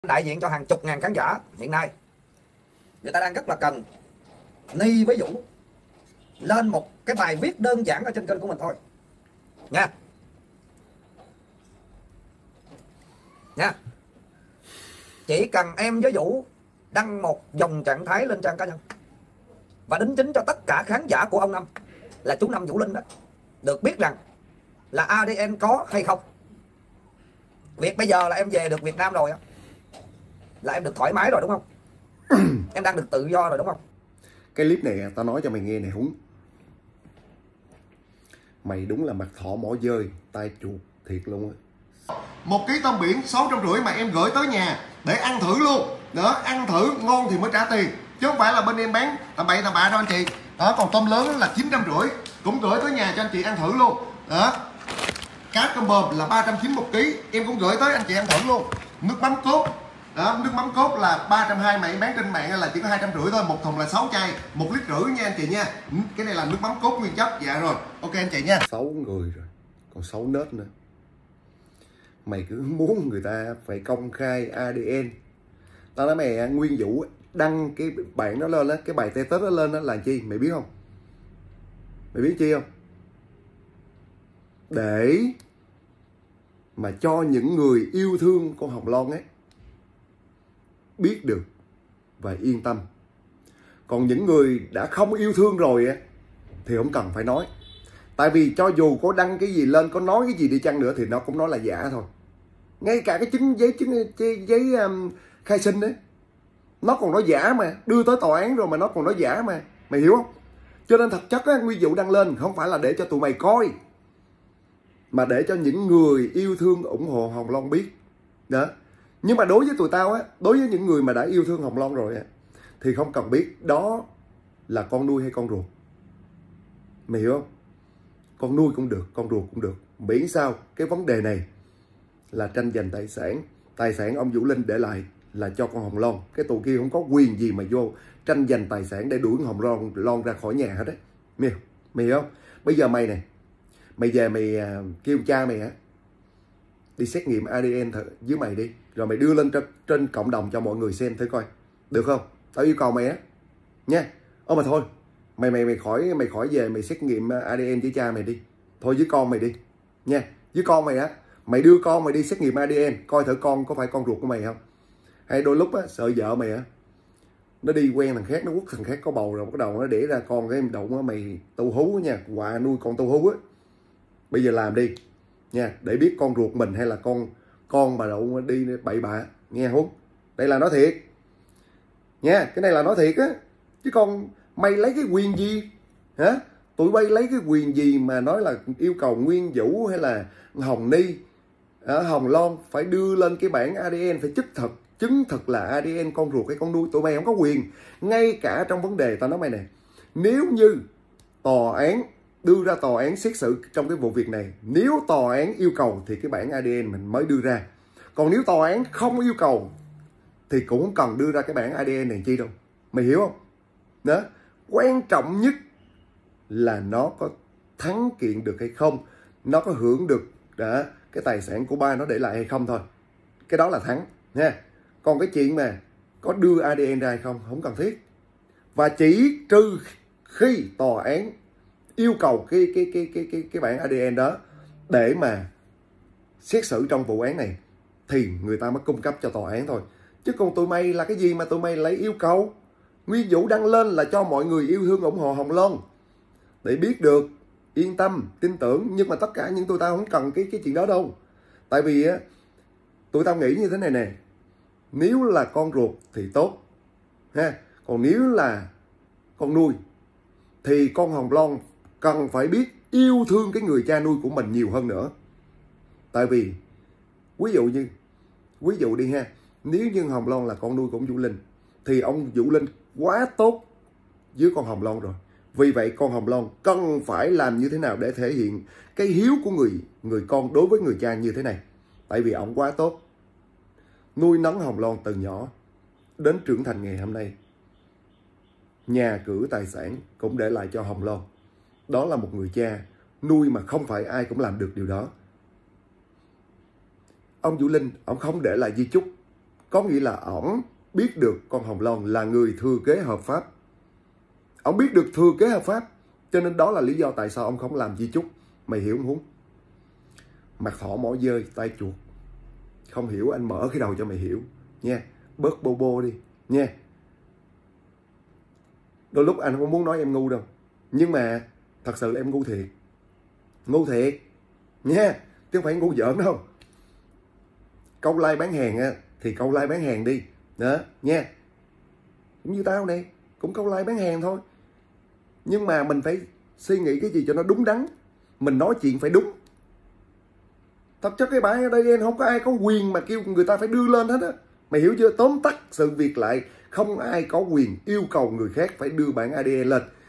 Đại diện cho hàng chục ngàn khán giả hiện nay, người ta đang rất là cần Ni với Vũ lên một cái bài viết đơn giản ở trên kênh của mình thôi nha. Chỉ cần em với Vũ đăng một dòng trạng thái lên trang cá nhân và đính chính cho tất cả khán giả của ông Năm là chú Năm Vũ Linh đó được biết rằng là ADN có hay không. Việc bây giờ là em về được Việt Nam rồi á, là em được thoải mái rồi đúng không? Em đang được tự do rồi đúng không? Cái clip này tao nói cho mày nghe này Húng. Mày đúng là mặt thỏ mỏ dơi, tay chuột thiệt luôn á. 1 kg tôm biển 650 mà em gửi tới nhà để ăn thử luôn. Đó, ăn thử ngon thì mới trả tiền. Chứ không phải là bên em bán tầm bậy tầm bạ đâu anh chị. Đó, còn tôm lớn là 950 cũng gửi tới nhà cho anh chị ăn thử luôn. Đó. Cá cơm bờm là 390 1 kg, em cũng gửi tới anh chị ăn thử luôn. Nước mắm cốt. Đó, nước mắm cốt là 320 mà em bán trên mạng là chỉ có 250 thôi, một thùng là 6 chai, 1,5 lít nha anh chị nha. Cái này là nước mắm cốt nguyên chất. Dạ rồi, ok anh chị nha. 6 người rồi, còn 6 nết nữa. Mày cứ muốn người ta phải công khai ADN. Tao nói mày Nguyên Vũ đăng cái bạn đó lên á, cái bài tê tết đó lên đó là chi mày biết không? Mày biết chi không? Để mà cho những người yêu thương con Hồng Loan ấy biết được và yên tâm. Còn những người đã không yêu thương rồi á thì không cần phải nói. Tại vì cho dù có đăng cái gì lên, có nói cái gì đi chăng nữa thì nó cũng nói là giả thôi. Ngay cả cái giấy khai sinh đấy, nó còn nói giả mà. Đưa tới tòa án rồi mà nó còn nói giả mà. Mày hiểu không? Cho nên thật chất á, Nguyên Vũ đăng lên không phải là để cho tụi mày coi, mà để cho những người yêu thương ủng hộ Hồng Loan biết. Đó. Nhưng mà đối với tụi tao á, đối với những người mà đã yêu thương Hồng Loan rồi á, thì không cần biết đó là con nuôi hay con ruột. Mày hiểu không? Con nuôi cũng được, con ruột cũng được. Miễn sao cái vấn đề này là tranh giành tài sản. Tài sản ông Vũ Linh để lại là cho con Hồng Loan. Cái tụi kia không có quyền gì mà vô tranh giành tài sản để đuổi Hồng Loan ra khỏi nhà hết đấy. Mày hiểu không? Bây giờ mày này, mày về mày kêu cha mày á đi xét nghiệm ADN với mày đi, rồi mày đưa lên trên cộng đồng cho mọi người xem thử coi, được không? Tao yêu cầu mày á nha. Mà thôi, mày khỏi về mày xét nghiệm ADN với cha mày đi, thôi với con mày đi nha. Với con mày á, mày đưa con mày đi xét nghiệm ADN coi thử con có phải con ruột của mày không. Hay đôi lúc á sợ vợ mày á nó đi quen thằng khác, nó quất thằng khác có bầu rồi bắt đầu nó để ra con cái đụng á, mày tu hú nha, quạ nuôi con tu hú á. Bây giờ làm đi nha, để biết con ruột mình hay là con mà đậu đi bậy bạ nghe Hút. Đây là nói thiệt nha, cái này là nói thiệt á. Chứ còn mày lấy cái quyền gì hả? Tụi bay lấy cái quyền gì mà nói là yêu cầu Nguyên Vũ hay là Hồng Ni, Hồng Loan phải đưa lên cái bản ADN, phải chứng thực là ADN con ruột hay con nuôi. Tụi mày không có quyền. Ngay cả trong vấn đề tao nói mày này, nếu như tòa án đưa ra tòa án xét xử trong cái vụ việc này, nếu tòa án yêu cầu thì cái bản ADN mình mới đưa ra. Còn nếu tòa án không yêu cầu thì cũng không cần đưa ra cái bản ADN này chi đâu. Mày hiểu không? Đó. Quan trọng nhất là nó có thắng kiện được hay không, nó có hưởng được cái tài sản của ba nó để lại hay không thôi. Cái đó là thắng nha. Còn cái chuyện mà có đưa ADN ra hay không không cần thiết. Và chỉ trừ khi tòa án yêu cầu cái bản ADN đó để mà xét xử trong vụ án này thì người ta mới cung cấp cho tòa án thôi. Chứ còn tụi mày là cái gì mà tụi mày lại yêu cầu? Nguyên Vũ đăng lên là cho mọi người yêu thương ủng hộ Hồng Loan để biết được, yên tâm, tin tưởng. Nhưng mà tất cả những tụi tao không cần cái chuyện đó đâu. Tại vì á, tụi tao nghĩ như thế này nè, nếu là con ruột thì tốt ha, còn nếu là con nuôi thì con Hồng Loan cần phải biết yêu thương cái người cha nuôi của mình nhiều hơn nữa. Tại vì ví dụ đi ha, nếu như Hồng Loan là con nuôi của ông Vũ Linh thì ông Vũ Linh quá tốt với con Hồng Loan rồi. Vì vậy con Hồng Loan cần phải làm như thế nào để thể hiện cái hiếu của người con đối với người cha như thế này. Tại vì ông quá tốt, nuôi nấng Hồng Loan từ nhỏ đến trưởng thành ngày hôm nay, nhà cửa tài sản cũng để lại cho Hồng Loan. Đó là một người cha nuôi mà không phải ai cũng làm được điều đó. Ông Vũ Linh, ông không để lại di chúc Có nghĩa là ổng biết được con Hồng Loan là người thừa kế hợp pháp. Ổng biết được thừa kế hợp pháp, cho nên đó là lý do tại sao ông không làm di chúc. Mày hiểu không Huống? Mặt thỏ mỏ dơi tay chuột. Không hiểu anh mở cái đầu cho mày hiểu nha. Bớt bô bô đi nha. Đôi lúc anh không muốn nói em ngu đâu, nhưng mà thật sự em ngu thiệt. Ngu thiệt nha, chứ không phải ngu giỡn đâu. Câu like bán hàng á thì câu like bán hàng đi đó nha. Cũng như tao này, cũng câu like bán hàng thôi, nhưng mà mình phải suy nghĩ cái gì cho nó đúng đắn. Mình nói chuyện phải đúng. Thật chất cái bãi ở đây không có ai có quyền mà kêu người ta phải đưa lên hết á. Mày hiểu chưa? Tóm tắt sự việc lại, không ai có quyền yêu cầu người khác phải đưa bản ADN lên.